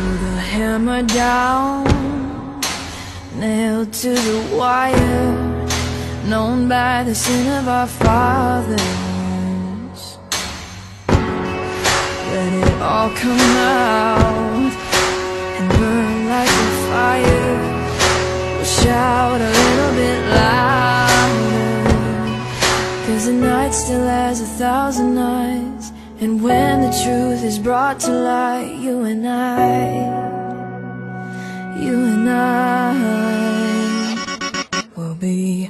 the hammer down, nailed to the wire, known by the sin of our fathers. Let it all come out and burn like a fire. We'll shout a little bit louder, 'cause the night still has 1,000 eyes. And when the truth is brought to light, you and I will be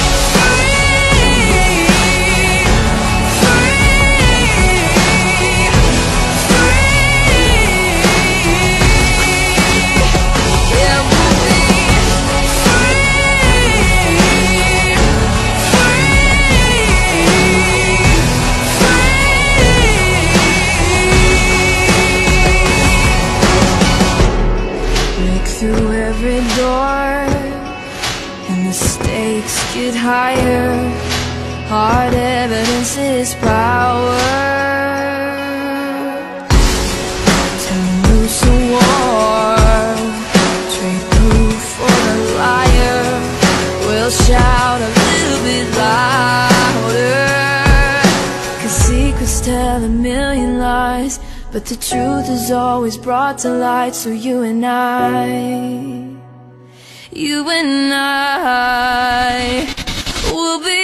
through every door, and the stakes get higher. Hard evidence is power. Turn loose a war, trade proof for the liar. We'll shout a little bit louder, 'cause secrets tell a million lies, but the truth is always brought to light. So you and I will be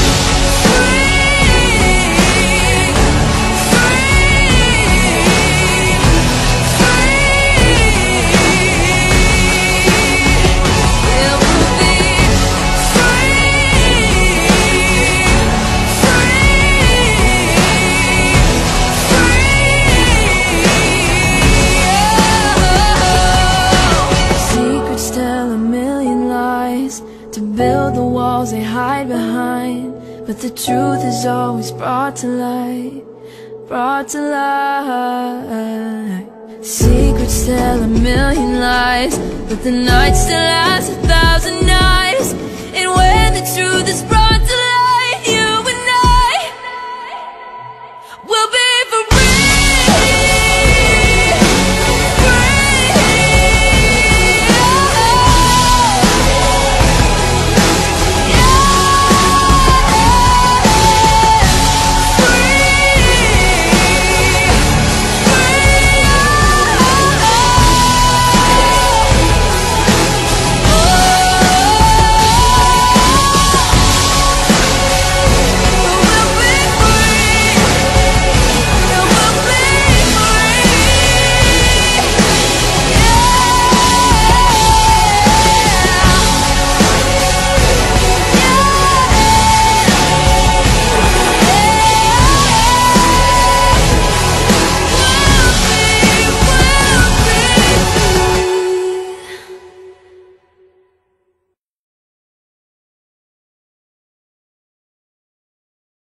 to build the walls they hide behind, but the truth is always brought to light, brought to light. Secrets tell a million lies, but the night still has 1,000 eyes. And when the truth is brought